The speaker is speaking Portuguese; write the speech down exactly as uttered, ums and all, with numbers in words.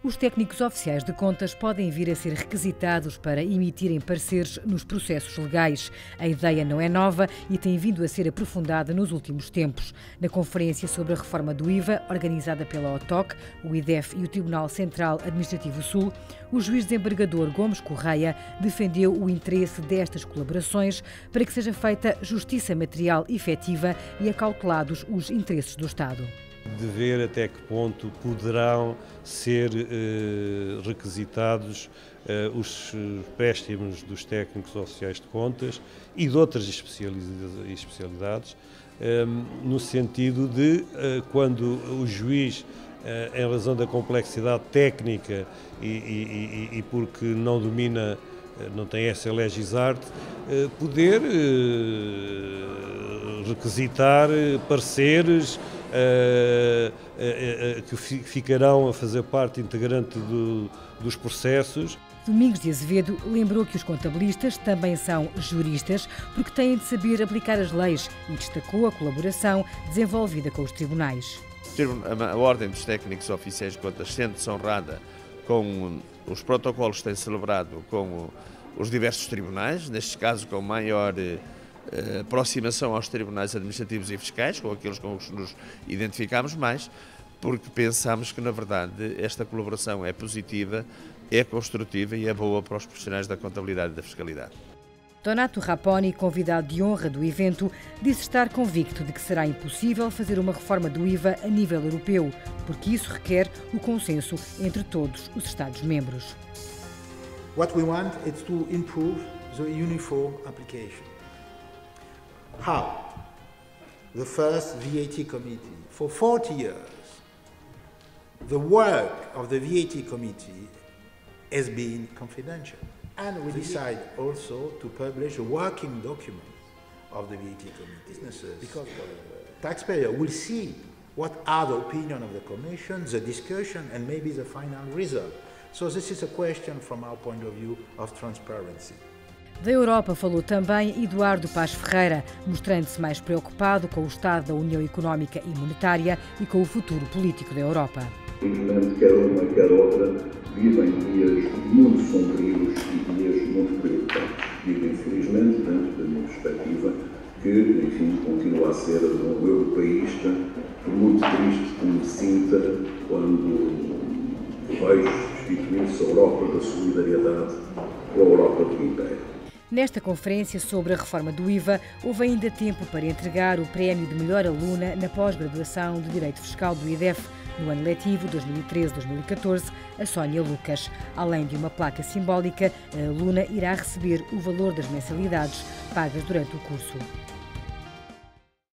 Os técnicos oficiais de contas podem vir a ser requisitados para emitirem pareceres nos processos legais. A ideia não é nova e tem vindo a ser aprofundada nos últimos tempos. Na conferência sobre a reforma do I V A, organizada pela O T O C, o I D E F e o Tribunal Central Administrativo Sul, o juiz desembargador Gomes Correia defendeu o interesse destas colaborações para que seja feita justiça material efetiva e acautelados os interesses do Estado. De ver até que ponto poderão ser eh, requisitados eh, os préstimos dos técnicos oficiais de contas e de outras especialidades, eh, no sentido de, eh, quando o juiz, eh, em razão da complexidade técnica e, e, e, e porque não domina, não tem essa legisarte, eh, poder eh, requisitar pareceres Uh, uh, uh, que ficarão a fazer parte integrante do, dos processos. Domingos de Azevedo lembrou que os contabilistas também são juristas porque têm de saber aplicar as leis e destacou a colaboração desenvolvida com os tribunais. A Ordem dos Técnicos Oficiais de Contas sente-se honrada com os protocolos que tem celebrado com os diversos tribunais, neste caso com maior aproximação aos tribunais administrativos e fiscais, com aqueles com os que nos identificamos mais, porque pensamos que, na verdade, esta colaboração é positiva, é construtiva e é boa para os profissionais da contabilidade e da fiscalidade. Donato Raponi, convidado de honra do evento, disse estar convicto de que será impossível fazer uma reforma do I V A a nível europeu, porque isso requer o consenso entre todos os Estados-membros. What we want is to improve the uniform application. How? The first V A T committee. For forty years, the work of the V A T committee has been confidential. And we decide also to publish a working document of the V A T committee. Businesses, because the taxpayer will see what are the opinion of the commission, the discussion, and maybe the final result. So this is a question from our point of view of transparency. Da Europa falou também Eduardo Paz Ferreira, mostrando-se mais preocupado com o estado da União Económica e Monetária e com o futuro político da Europa. Infelizmente, quer uma, quer outra, vivem dias muito sombrios e dias muito preocupantes. Digo infelizmente, dentro da minha perspectiva, que, enfim, continua a ser um europeísta, por muito triste que me sinta quando vejo substituir-se a Europa da solidariedade com a Europa do Império. Nesta conferência sobre a reforma do I V A, houve ainda tempo para entregar o prémio de melhor aluna na pós-graduação de Direito Fiscal do I D E F no ano letivo dois mil e treze dois mil e catorze, a Sónia Lucas. Além de uma placa simbólica, a aluna irá receber o valor das mensalidades pagas durante o curso.